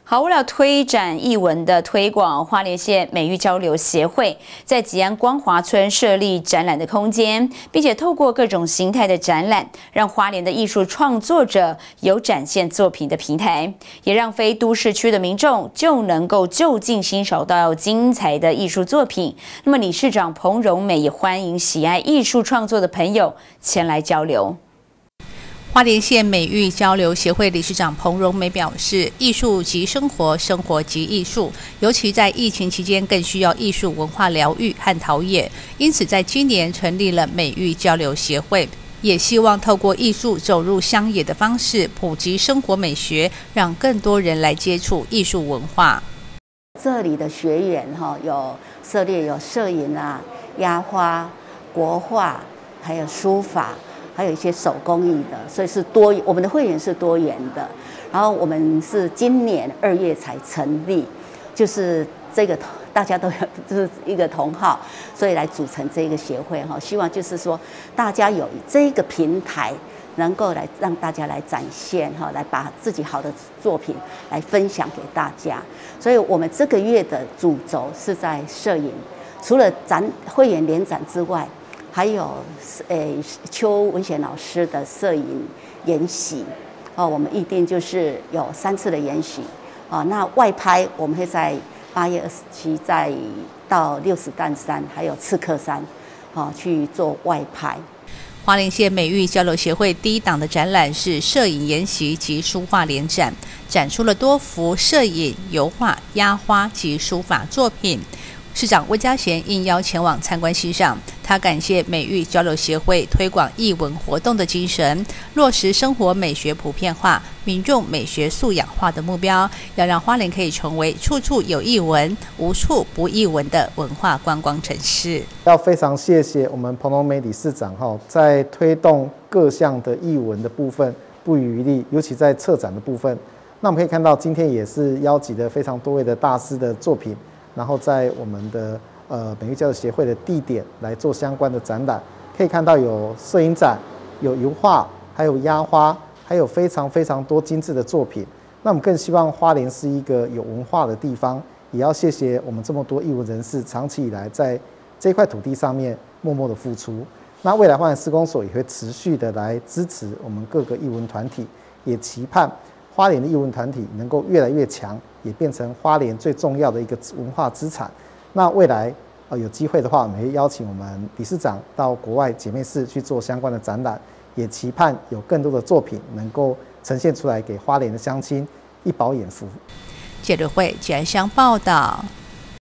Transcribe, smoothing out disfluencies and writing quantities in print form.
好，为了推展艺文的推广，花莲县美育交流协会在吉安光华村设立展览的空间，并且透过各种形态的展览，让花莲的艺术创作者有展现作品的平台，也让非都市区的民众就能够就近欣赏到精彩的艺术作品。那么，理事长彭荣美也欢迎喜爱艺术创作的朋友前来交流。 花莲县美育交流协会理事长彭荣美表示，艺术即生活，生活即艺术，尤其在疫情期间更需要艺术文化疗愈和陶冶，因此在今年成立了美育交流协会，也希望透过艺术走入乡野的方式，普及生活美学，让更多人来接触艺术文化。 这里的学员有涉猎有摄影啊、压花、国画，还有书法。还有一些手工艺的，所以是我们的会员是多元的。然后我们是今年2月才成立，就是这个大家都有就是一个同好，所以来组成这个协会哈。希望就是说大家有这个平台，能够来让大家来展现哈，来把自己好的作品来分享给大家。所以我们这个月的主轴是在摄影，除了会员联展之外。还有邱文贤老师的摄影研习我们预定就是有3次的研习那外拍我们会在8月27再到60担山还有刺客山去做外拍。 花莲县美育交流协会第一档的展览是摄影研习及书画联展，展出了多幅摄影、油画、压花及书法作品。市长温家贤应邀前往参观欣赏，他感谢美育交流协会推广艺文活动的精神，落实生活美学普遍化、民众美学素养化的目标，要让花莲可以成为处处有艺文、无处不艺文的文化观光城市。 要非常谢谢我们彭荣美理事长在推动各项的艺文的部分不遗余力，尤其在策展的部分。那我们可以看到，今天也是邀集了非常多位的大师的作品。然后在我们的美育交流协会的地点来做相关的展览，可以看到有摄影展、有油画，还有压花，还有非常非常多精致的作品。那我们更希望花莲是一个有文化的地方，也要谢谢我们这么多艺文人士长期以来在这块土地上面默默的付出。那未来花莲施工所也会持续的来支持我们各个艺文团体，也期盼花莲的艺文团体能够越来越强，也变成花莲最重要的一个文化资产。那未来有机会的话，我们会邀请我们理事长到国外姐妹市去做相关的展览，也期盼有更多的作品能够呈现出来，给花莲的乡亲一饱眼福。 记者会吉安乡报道。